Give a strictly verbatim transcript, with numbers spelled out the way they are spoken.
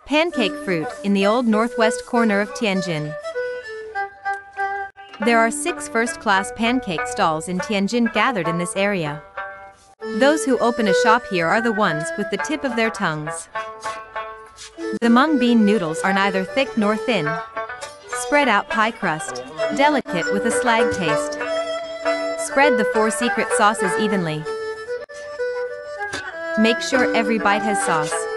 Pancake fruit in the old northwest corner of Tianjin. There are six first-class pancake stalls in Tianjin gathered in this area. Those who open a shop here are the ones with the tip of their tongues. The mung bean noodles are neither thick nor thin. Spread out pie crust, delicate with a slag taste. Spread the four secret sauces evenly. Make sure every bite has sauce.